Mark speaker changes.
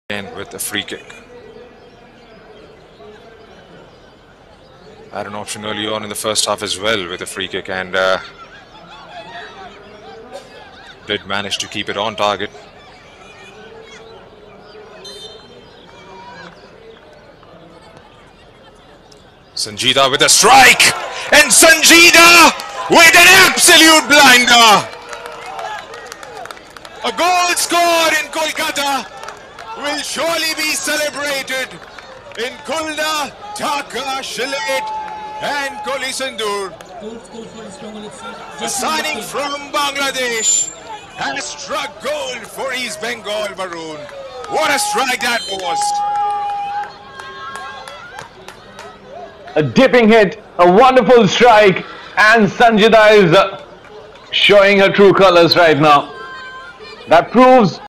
Speaker 1: again with a free kick. Had an option early on in the first half as well with a free kick, and did manage to keep it on target. Sanjida with a strike, and Sanjida with an absolute blinder. A goal scored in Kolkata will surely be celebrated in Kulna, Dhaka, Shilet and Kolisandur. The signing from Bangladesh has struck gold for East Bengal Maroon. What a strike that was!
Speaker 2: A dipping hit, a wonderful strike, and Sanjida is showing her true colors right now. That proves